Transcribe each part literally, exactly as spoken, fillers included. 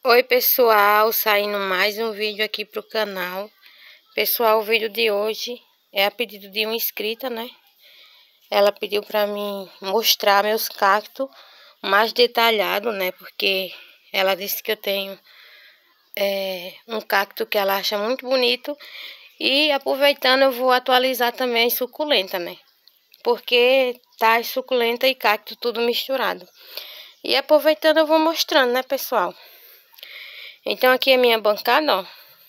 Oi pessoal, saindo mais um vídeo aqui pro canal. Pessoal, o vídeo de hoje é a pedido de uma inscrita, né? Ela pediu pra mim mostrar meus cactos mais detalhado, né? Porque ela disse que eu tenho é, um cacto que ela acha muito bonito. E aproveitando, eu vou atualizar também as suculenta, né? Porque tá suculenta e cacto tudo misturado. E aproveitando, eu vou mostrando, né, pessoal? Então aqui é a minha bancada, ó.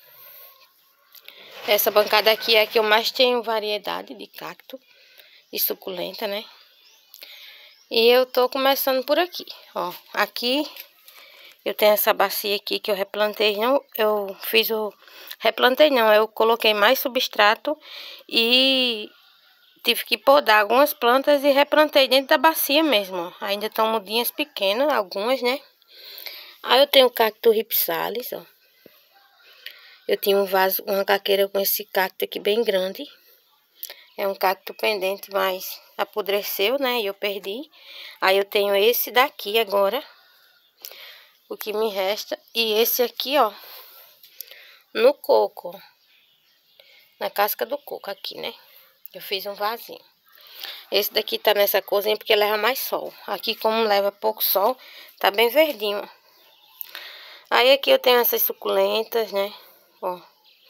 Essa bancada aqui é a que eu mais tenho variedade de cacto e suculenta, né? E eu tô começando por aqui, ó. Aqui eu tenho essa bacia aqui que eu replantei, não, eu fiz o... Replantei não, eu coloquei mais substrato e tive que podar algumas plantas e replantei dentro da bacia mesmo, ó. Ainda estão mudinhas pequenas, algumas, né? Aí eu tenho o cacto ripsalis, ó. Eu tinha um vaso, uma caqueira com esse cacto aqui bem grande. É um cacto pendente, mas apodreceu, né? E eu perdi. Aí eu tenho esse daqui agora. O que me resta. E esse aqui, ó. No coco. Na casca do coco aqui, né? Eu fiz um vasinho. Esse daqui tá nessa corzinha porque leva mais sol. Aqui, como leva pouco sol, tá bem verdinho, ó. Aí aqui eu tenho essas suculentas, né? Ó.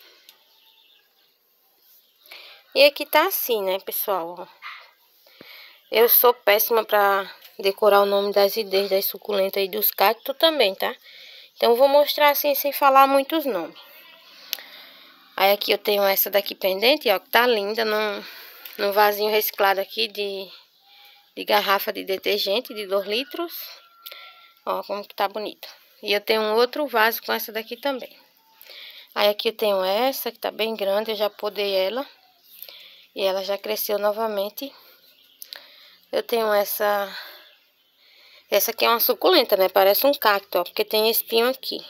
E aqui tá assim, né, pessoal? Ó. Eu sou péssima pra decorar o nome das ideias das suculentas e dos cactos também, tá? Então, eu vou mostrar assim, sem falar muitos nomes. Aí, aqui eu tenho essa daqui pendente, ó, que tá linda, num, num vasinho reciclado aqui de, de garrafa de detergente de dois litros. Ó, como que tá bonita. E eu tenho um outro vaso com essa daqui também. Aí, aqui eu tenho essa, que tá bem grande, eu já podei ela. E ela já cresceu novamente. Eu tenho essa... Essa aqui é uma suculenta, né? Parece um cacto, ó, porque tem espinho aqui.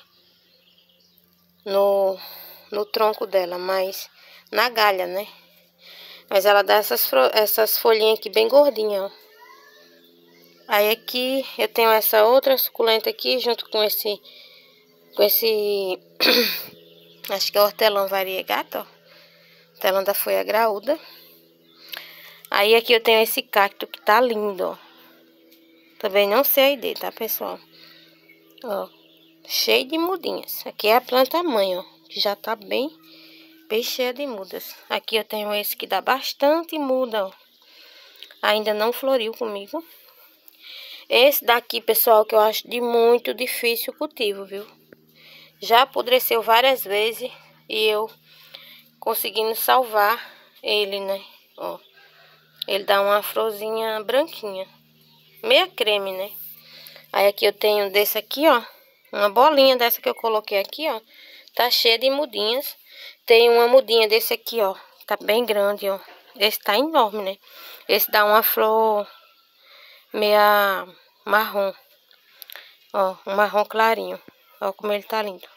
No, no tronco dela, mas na galha, né? Mas ela dá essas, essas folhinhas aqui bem gordinhas, ó. Aí aqui eu tenho essa outra suculenta aqui, junto com esse... Com esse... acho que é hortelã variegata, ó. Hortelã da folha graúda. Aí aqui eu tenho esse cacto que tá lindo, ó. Também não sei a ideia, tá, pessoal? Ó, cheio de mudinhas. Aqui é a planta mãe, ó, que já tá bem, bem cheia de mudas. Aqui eu tenho esse que dá bastante muda, ó. Ainda não floriu comigo. Esse daqui, pessoal, que eu acho de muito difícil o cultivo, viu? Já apodreceu várias vezes e eu conseguindo salvar ele, né? Ó, ele dá uma florzinha branquinha. Meia creme, né? Aí aqui eu tenho desse aqui, ó. Uma bolinha dessa que eu coloquei aqui, ó. Tá cheia de mudinhas. Tem uma mudinha desse aqui, ó. Tá bem grande, ó. Esse tá enorme, né? Esse dá uma flor meia marrom. Ó, um marrom clarinho. Ó como ele tá lindo.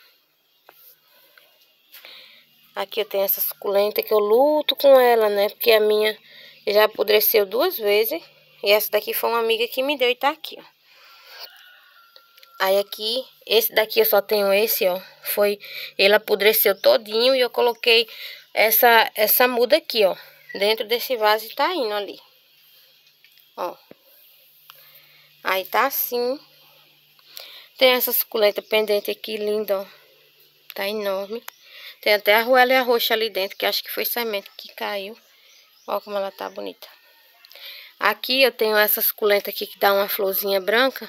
Aqui eu tenho essa suculenta que eu luto com ela, né? Porque a minha já apodreceu duas vezes. E essa daqui foi uma amiga que me deu e tá aqui, ó. Aí aqui, esse daqui eu só tenho esse, ó. Foi, ele apodreceu todinho e eu coloquei essa, essa muda aqui, ó. Dentro desse vaso e tá indo ali. Ó. Aí tá assim. Tem essa suculenta pendente aqui, linda, ó. Tá enorme. Tem até a arruela roxa ali dentro, que acho que foi semente que caiu. Ó como ela tá bonita. Aqui eu tenho essa suculenta aqui que dá uma florzinha branca.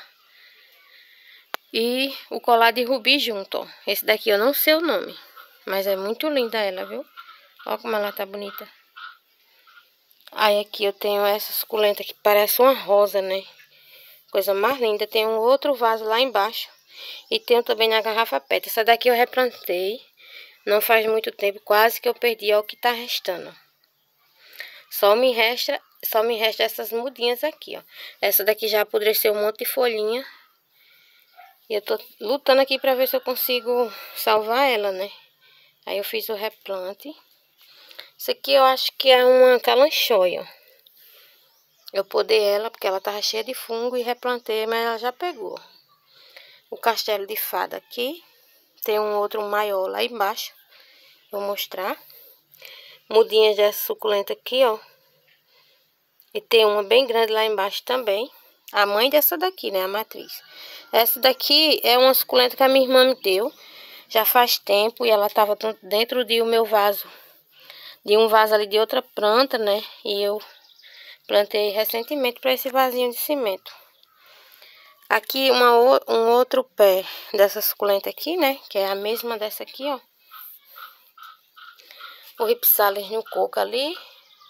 E o colar de rubi junto, ó. Esse daqui eu não sei o nome. Mas é muito linda ela, viu? Ó como ela tá bonita. Aí aqui eu tenho essa suculenta que parece uma rosa, né? Coisa mais linda. Tem um outro vaso lá embaixo. E tenho também na garrafa pet. Essa daqui eu replantei. Não faz muito tempo. Quase que eu perdi. Ó o que tá restando. Só me resta, só me resta essas mudinhas aqui, ó. Essa daqui já apodreceu um monte de folhinha. E eu tô lutando aqui pra ver se eu consigo salvar ela, né? Aí eu fiz o replante. Isso aqui eu acho que é uma calanchoia, ó. Eu podei ela porque ela tava cheia de fungo e replantei, mas ela já pegou. o castelo de fada aqui. Tem um outro maior lá embaixo. Vou mostrar. Mudinhas dessa suculenta aqui, ó. E tem uma bem grande lá embaixo também. A mãe dessa daqui, né? A matriz. Essa daqui é uma suculenta que a minha irmã me deu. Já faz tempo. E ela tava dentro de o meu vaso. De um vaso ali de outra planta, né? E eu plantei recentemente para esse vasinho de cimento. Aqui uma, um outro pé dessa suculenta aqui, né? Que é a mesma dessa aqui, ó. O Ripsalis no coco ali.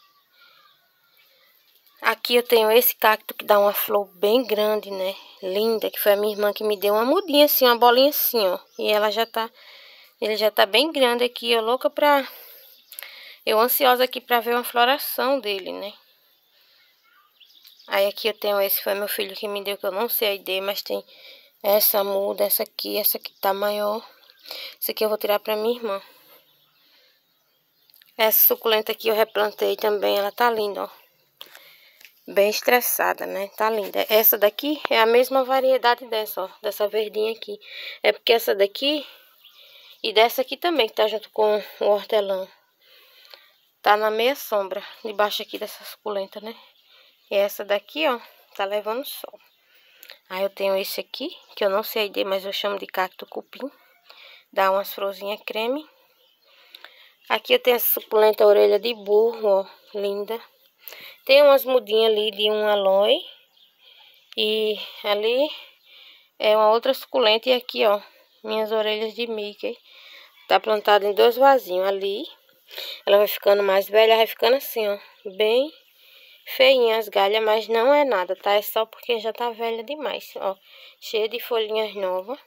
Aqui eu tenho esse cacto que dá uma flor bem grande, né? Linda, que foi a minha irmã que me deu uma mudinha assim, uma bolinha assim, ó. E ela já tá, ele já tá bem grande aqui, eu louca pra... Eu ansiosa aqui pra ver uma floração dele, né? Aí aqui eu tenho esse, foi meu filho que me deu, que eu não sei a ideia, mas tem essa muda, essa aqui, essa aqui tá maior. Essa aqui eu vou tirar pra minha irmã. Essa suculenta aqui eu replantei também, ela tá linda, ó. Bem estressada, né? Tá linda. Essa daqui é a mesma variedade dessa, ó. Dessa verdinha aqui. É porque essa daqui e dessa aqui também, que tá junto com o hortelã, tá na meia sombra, debaixo aqui dessa suculenta, né? E essa daqui, ó, tá levando sol. Aí eu tenho esse aqui, que eu não sei a ideia, mas eu chamo de cacto cupim. Dá umas florzinhas creme. Aqui eu tenho essa suculenta orelha de burro, ó, linda. Tem umas mudinhas ali de um aloe. E ali é uma outra suculenta. E aqui, ó, minhas orelhas de Mickey. Tá plantada em dois vasinhos ali. Ela vai ficando mais velha, vai ficando assim, ó, bem feinha as galhas, mas não é nada, tá? É só porque já tá velha demais, ó. Cheia de folhinhas novas.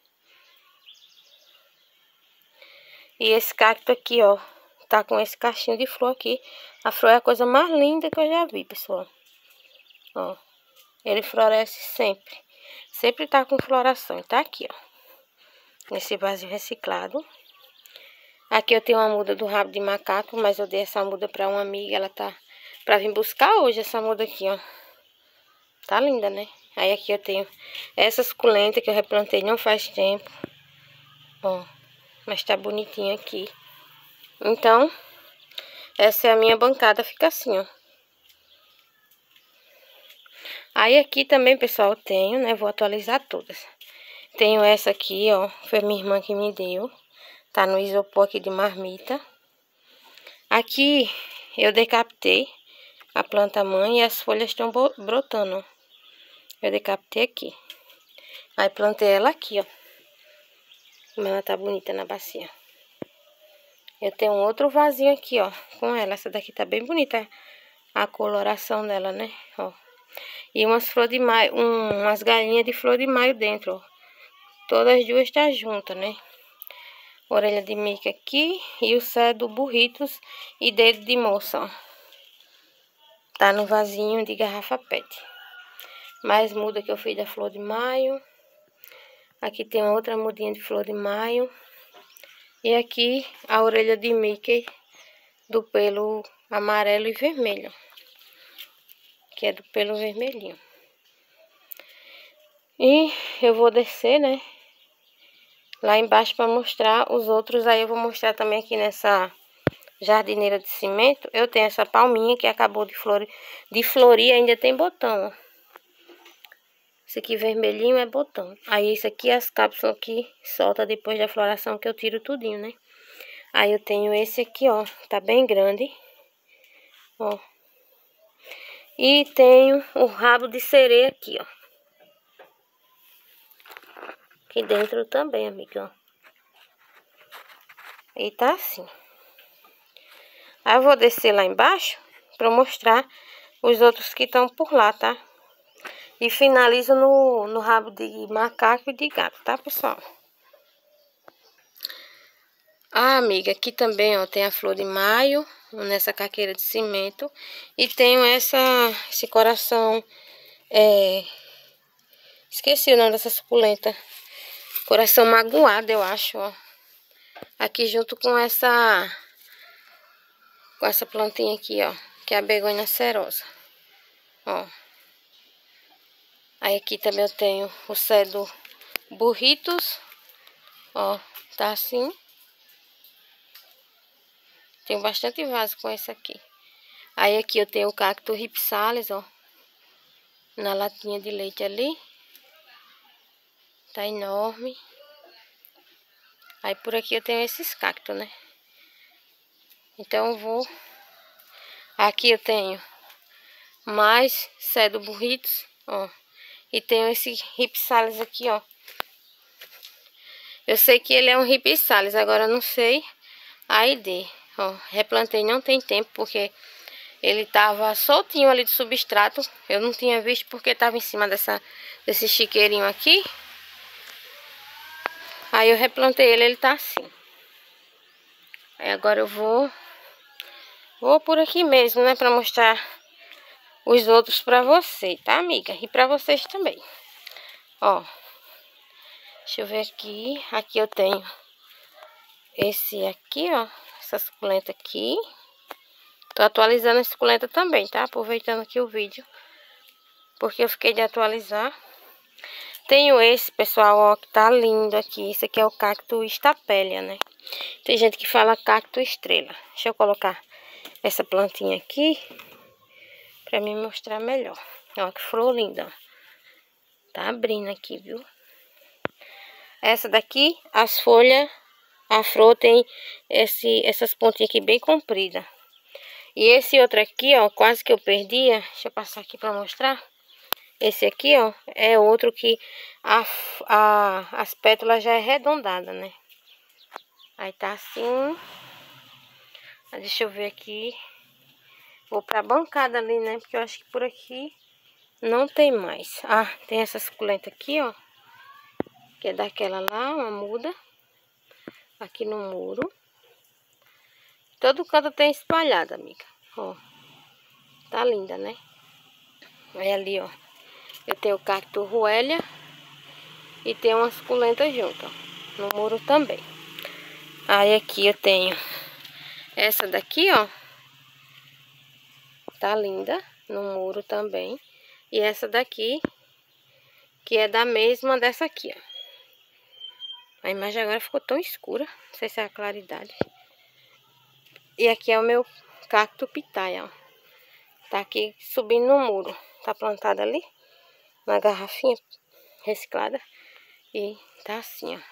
E esse cacto aqui, ó, tá com esse cachinho de flor aqui. A flor é a coisa mais linda que eu já vi, pessoal. Ó, ele floresce sempre. Sempre tá com floração. Tá aqui, ó, nesse vasinho reciclado. Aqui eu tenho uma muda do rabo de macaco, mas eu dei essa muda pra uma amiga. Ela tá pra vir buscar hoje essa muda aqui, ó. Tá linda, né? Aí aqui eu tenho essa suculenta que eu replantei não faz tempo. Ó, mas tá bonitinha aqui. Então, essa é a minha bancada, fica assim, ó. Aí aqui também, pessoal, eu tenho, né? Vou atualizar todas. Tenho essa aqui, ó. Foi minha irmã que me deu. Tá no isopor aqui de marmita. Aqui eu decapitei a planta mãe e as folhas estão brotando, ó. Eu decapitei aqui. Aí plantei ela aqui, ó. Como ela tá bonita na bacia. Eu tenho um outro vasinho aqui, ó, com ela. Essa daqui tá bem bonita a coloração dela, né? Ó. E umas flores de maio, um, umas galinhas de flor de maio dentro, ó. Todas as duas tá juntas, né? Orelha de Mickey aqui e o cé do burritos e dedo de moça, ó. Tá no vasinho de garrafa pet. Mais muda que eu fiz da flor de maio. Aqui tem uma outra mudinha de flor de maio. E aqui a orelha de Mickey do pelo amarelo e vermelho. Que é do pelo vermelhinho. E eu vou descer, né? Lá embaixo para mostrar os outros. Aí eu vou mostrar também aqui nessa jardineira de cimento. Eu tenho essa palminha que acabou de florir. De florir ainda tem botão, ó. Esse aqui vermelhinho é botão. Aí esse aqui, as cápsulas que solta depois da floração, que eu tiro tudinho, né? Aí eu tenho esse aqui, ó. Tá bem grande. Ó. E tenho o rabo de sereia aqui, ó. Aqui dentro também, amiga, ó. E tá assim. Aí eu vou descer lá embaixo pra mostrar os outros que estão por lá, tá? E finalizo no, no rabo de macaco e de gato, tá, pessoal? Ah, amiga, aqui também, ó, tem a flor de maio, nessa caqueira de cimento. E tenho essa, esse coração, é... esqueci o nome dessa suculenta. Coração magoado, eu acho, ó. Aqui junto com essa, com essa plantinha aqui, ó, que é a begônia cerosa. Ó. Aí aqui também eu tenho o cé do, burritos, ó, tá assim. Tenho bastante vaso com esse aqui. Aí aqui eu tenho o cacto ripsalis, ó, na latinha de leite ali. Tá enorme. Aí por aqui eu tenho esses cactos, né? Então eu vou... Aqui eu tenho mais cedo burritos, ó. E tenho esse ripsalis aqui, ó. Eu sei que ele é um ripsalis, agora eu não sei a I D. Ó, replantei não tem tempo, porque ele tava soltinho ali do substrato. Eu não tinha visto porque tava em cima dessa, desse chiqueirinho aqui. Aí eu replantei ele, ele tá assim. Aí agora eu vou... Vou por aqui mesmo, né? Pra mostrar os outros pra você, tá, amiga? E pra vocês também. Ó. Deixa eu ver aqui. Aqui eu tenho esse aqui, ó. Essa suculenta aqui. Tô atualizando a suculenta também, tá? Aproveitando aqui o vídeo. Porque eu fiquei de atualizar. Tenho esse, pessoal, ó, que tá lindo aqui. Esse aqui é o cacto estapelia, né? Tem gente que fala cacto estrela. Deixa eu colocar essa plantinha aqui pra me mostrar melhor. Ó, que flor linda, ó. Tá abrindo aqui, viu? Essa daqui, as folhas, a flor tem esse, essas pontinhas aqui bem compridas. E esse outro aqui, ó, quase que eu perdia. Deixa eu passar aqui pra mostrar. Esse aqui, ó, é outro que a, a, as pétalas já é arredondada, né? Aí tá assim. Deixa eu ver aqui. Vou pra bancada ali, né? Porque eu acho que por aqui não tem mais. Ah, tem essa suculenta aqui, ó. Que é daquela lá, uma muda. Aqui no muro. Todo canto tem espalhado, amiga. Ó. Tá linda, né? Aí ali, ó. Eu tenho o cacto ruélia. E tem uma suculenta junto, ó. No muro também. Aí aqui eu tenho essa daqui, ó. Tá linda. No muro também. E essa daqui, que é da mesma dessa aqui, ó. A imagem agora ficou tão escura. Não sei se é a claridade. E aqui é o meu cacto pitaia, ó. Tá aqui subindo no muro. Tá plantado ali. Na garrafinha reciclada. E tá assim, ó.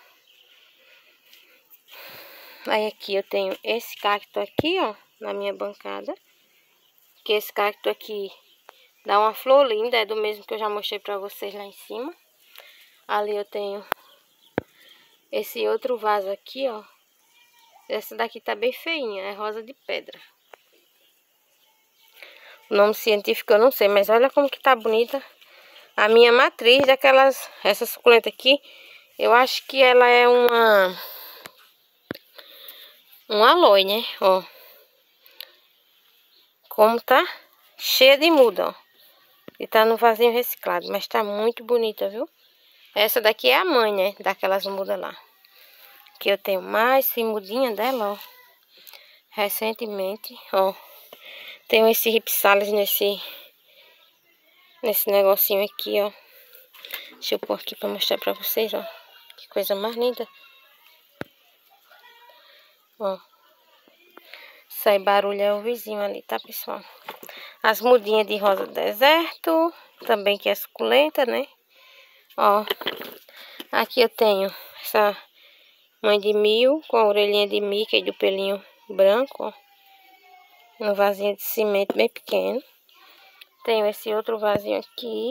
Aí aqui eu tenho esse cacto aqui, ó. Na minha bancada. Que esse cacto aqui dá uma flor linda. É do mesmo que eu já mostrei pra vocês lá em cima. Ali eu tenho esse outro vaso aqui, ó. Essa daqui tá bem feinha. É rosa de pedra. O nome científico eu não sei. Mas olha como que tá bonita. A minha matriz daquelas... Essa suculenta aqui. Eu acho que ela é uma... Um aloe, né? Ó. Como tá cheia de muda, ó. E tá no vasinho reciclado. Mas tá muito bonita, viu? Essa daqui é a mãe, né? Daquelas mudas lá. Aqui eu tenho mais mudinha dela, ó. Recentemente, ó. Tenho esse ripsalis nesse... Nesse negocinho aqui, ó. Deixa eu pôr aqui pra mostrar pra vocês, ó. Que coisa mais linda. Ó. Sai barulho é o vizinho ali, tá, pessoal? As mudinhas de rosa deserto. Também que é suculenta, né? Ó. Aqui eu tenho essa mãe de mil com a orelhinha de Mickey do pelinho branco, ó. Um vasinho de cimento bem pequeno. Tenho esse outro vasinho aqui.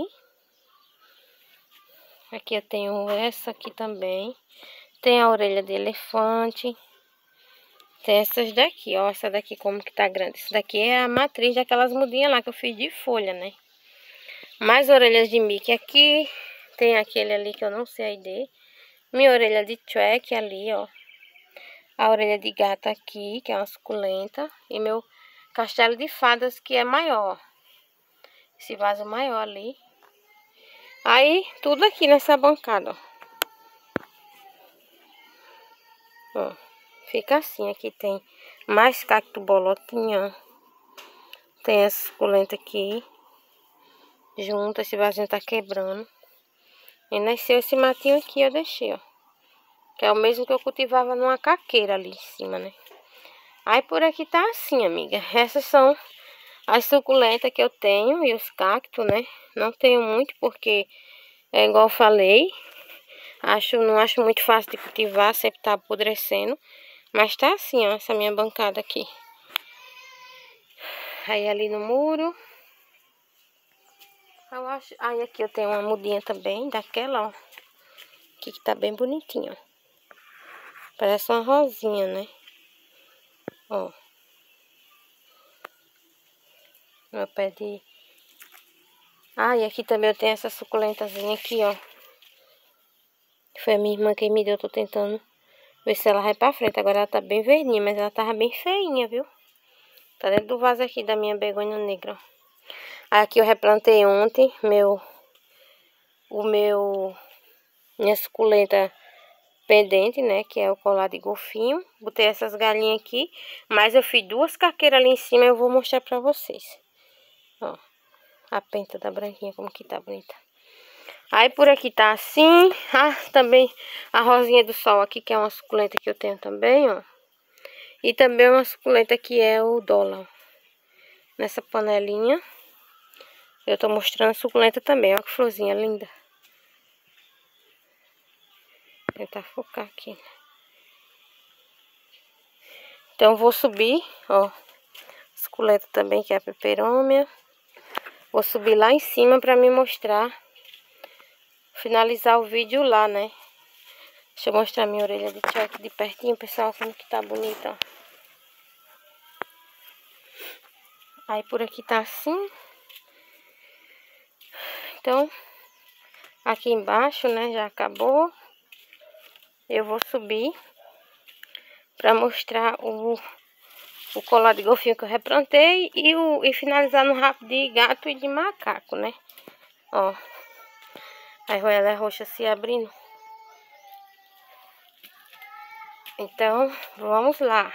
Aqui eu tenho essa aqui também. Tem a orelha de elefante. Tem essas daqui, ó. Essa daqui como que tá grande. Essa daqui é a matriz daquelas mudinhas lá que eu fiz de folha, né? Mais orelhas de Mickey aqui. Tem aquele ali que eu não sei a I D. Minha orelha de Shrek ali, ó. A orelha de gato aqui, que é uma suculenta. E meu castelo de fadas, que é maior. Esse vaso maior ali. Aí, tudo aqui nessa bancada, ó. Ó, fica assim. Aqui tem mais cacto bolotinha. Tem essa suculenta aqui. Junto, esse vasinho tá quebrando. E nasceu esse matinho aqui, eu deixei, ó. Que é o mesmo que eu cultivava numa caqueira ali em cima, né? Aí por aqui tá assim, amiga. Essas são as suculentas que eu tenho e os cactos, né? Não tenho muito porque, é igual eu falei, acho, não acho muito fácil de cultivar, sempre tá apodrecendo. Mas tá assim, ó, essa minha bancada aqui. Aí ali no muro. Eu acho... Aí aqui eu tenho uma mudinha também, daquela, ó. Aqui que tá bem bonitinha, ó. Parece uma rosinha, né? Ó. Meu pé de... Ah, e aqui também eu tenho essa suculentazinha aqui, ó. Foi a minha irmã quem me deu, eu tô tentando ver se ela vai pra frente. Agora ela tá bem verdinha, mas ela tava bem feinha, viu? Tá dentro do vaso aqui da minha begônia negra, ó. Aqui eu replantei ontem meu... O meu... Minha suculenta pendente, né? Que é o colar de golfinho. Botei essas galinhas aqui. Mas eu fiz duas caqueiras ali em cima e eu vou mostrar pra vocês. Ó. A penta da branquinha, como que tá bonita. Aí por aqui tá assim. Ah, também a rosinha do sol aqui, que é uma suculenta que eu tenho também, ó. E também uma suculenta que é o dólar. Nessa panelinha. Eu tô mostrando a suculenta também, ó, que florzinha linda. Vou tentar focar aqui. Então vou subir, ó. Suculenta também, que é a peperômia. Vou subir lá em cima pra me mostrar. Finalizar o vídeo lá, né? Deixa eu mostrar minha orelha de tchau aqui de pertinho, pessoal, como que tá bonita, ó. Aí por aqui tá assim. Então, aqui embaixo, né, já acabou. Eu vou subir pra mostrar o, o colar de golfinho que eu replantei e, o, e finalizar no rabo de gato e de macaco, né? Ó. A arruela roxa se abrindo. Então, vamos lá.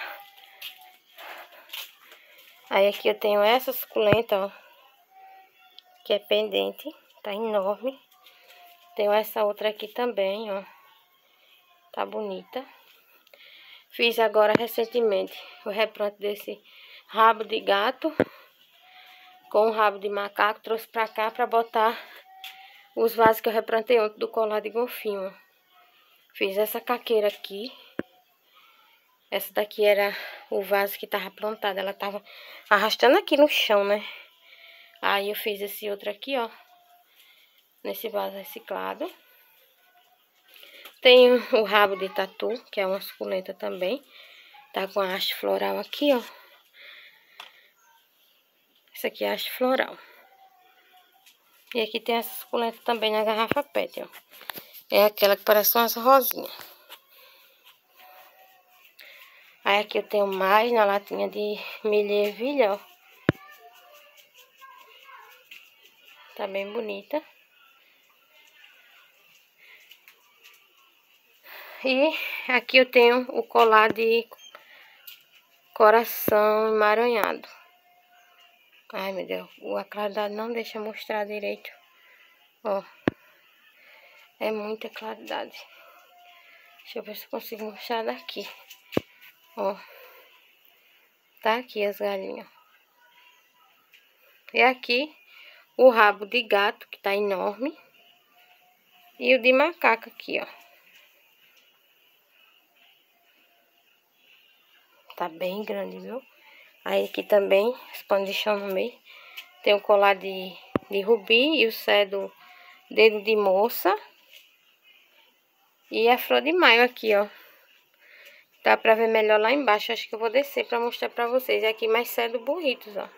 Aí aqui eu tenho essa suculenta, ó. Que é pendente. Tá enorme. Tenho essa outra aqui também, ó. Tá bonita. Fiz agora recentemente o replante desse rabo de gato com o rabo de macaco. Trouxe pra cá pra botar os vasos que eu replantei ontem do colar de golfinho. Fiz essa caqueira aqui. Essa daqui era o vaso que tava plantado. Ela tava arrastando aqui no chão, né? Aí eu fiz esse outro aqui, ó. Nesse vaso reciclado. Tenho o rabo de tatu, que é uma suculenta também. Tá com a haste floral aqui, ó. Essa aqui é a haste floral. E aqui tem essa suculenta também na garrafa pet, ó. É aquela que parece umas rosinhas. Aí aqui eu tenho mais na latinha de milho e ervilha, ó. Tá bem bonita. E aqui eu tenho o colar de coração emaranhado. Ai, meu Deus, a claridade não deixa mostrar direito. Ó. É muita claridade. Deixa eu ver se eu consigo mostrar daqui. Ó. Tá aqui as galinhas. E aqui o rabo de gato, que tá enorme. E o de macaco aqui, ó. Tá bem grande, viu? Aí aqui também, expandição no meio. Tem o colar de, de rubi e o cedo dedo de moça. E a flor de maio aqui, ó. Dá pra ver melhor lá embaixo. Acho que eu vou descer pra mostrar pra vocês. E aqui mais cedo burritos, ó.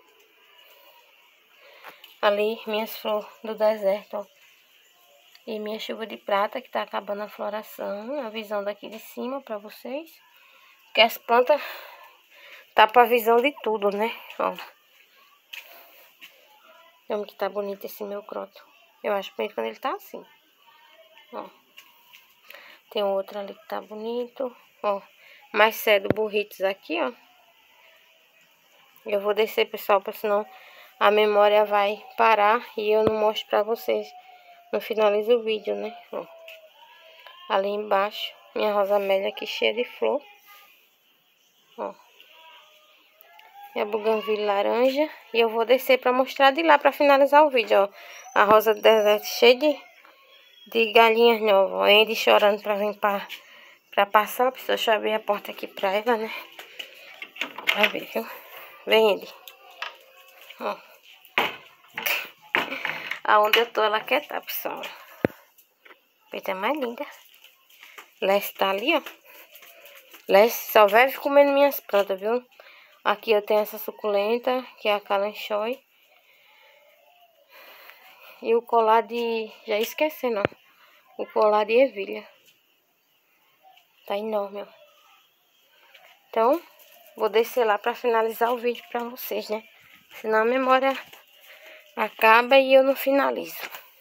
Ali, minhas flores do deserto, ó. E minha chuva de prata, que tá acabando a floração. A visão daqui de cima pra vocês. Porque as plantas tá pra visão de tudo, né? Ó. Como que tá bonito esse meu croto. Eu acho bonito quando ele tá assim. Ó. Tem outro ali que tá bonito. Ó. Mais cedo burritos aqui, ó. Eu vou descer, pessoal, porque senão a memória vai parar e eu não mostro pra vocês não finalizo o vídeo, né? Ó. Ali embaixo, minha rosa amélia aqui cheia de flor. Ó. E a buganvília laranja. E eu vou descer pra mostrar de lá pra finalizar o vídeo, ó. A rosa do deserto cheia de, de galinhas novas. Ó. A Andy chorando pra vir pra, pra passar. Deixa eu abrir a porta aqui pra ela, né? Pra ver, viu? Vem, Andy. Ó. Aonde eu tô, ela quer tá, pessoal. Coisa mais linda. Leste tá ali, ó. Leste só vive comendo minhas plantas, viu? Aqui eu tenho essa suculenta, que é a calanchoe. E o colar de... Já esqueci, não. O colar de ervilha. Tá enorme, ó. Então, vou descer lá pra finalizar o vídeo pra vocês, né? Senão a memória acaba e eu não finalizo.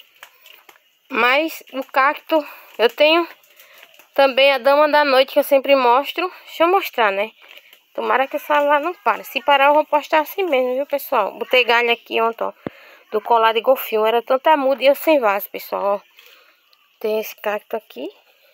Mas o cacto, eu tenho também a dama da noite, que eu sempre mostro. Deixa eu mostrar, né? Tomara que o celular não pare. Se parar, eu vou postar assim mesmo, viu, pessoal? Botei galho aqui ontem, ó, do colar de golfinho. Era tanta muda e eu sem vaso, pessoal, ó. Tem esse cacto aqui.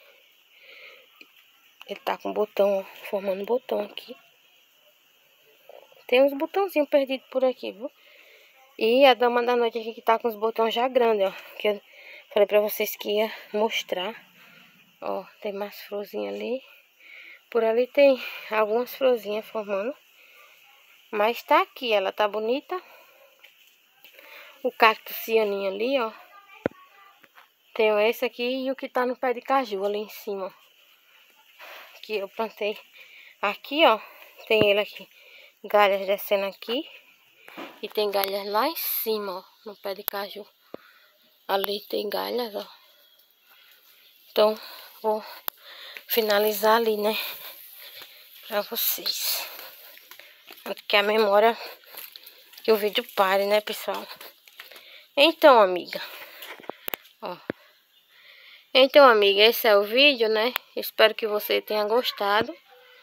Ele tá com botão, ó, formando botão aqui. Tem uns botãozinhos perdidos por aqui, viu? E a dama da noite aqui que tá com os botões já grandes, ó. Que eu falei pra vocês que ia mostrar. Ó, tem mais florzinhas ali. Por ali tem algumas florzinhas formando. Mas tá aqui, ela tá bonita. O cacto cianinho ali, ó. Tem esse aqui e o que tá no pé de caju ali em cima. Que eu plantei aqui, ó. Tem ele aqui. Galhas descendo aqui. E tem galhas lá em cima, ó. No pé de caju. Ali tem galhas, ó. Então, vou finalizar ali, né? Pra vocês. Porque a memória... Que o vídeo pare, né, pessoal? Então, amiga. Ó. Então, amiga, esse é o vídeo, né? Espero que você tenha gostado.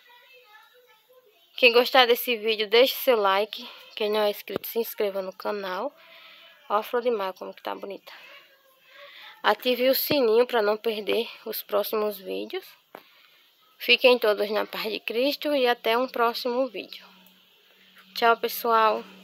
Quem gostar desse vídeo, deixe seu like. Quem não é inscrito, se inscreva no canal. Ó a flor de maio como que tá bonita. Ative o sininho para não perder os próximos vídeos. Fiquem todos na paz de Cristo e até um próximo vídeo. Tchau, pessoal.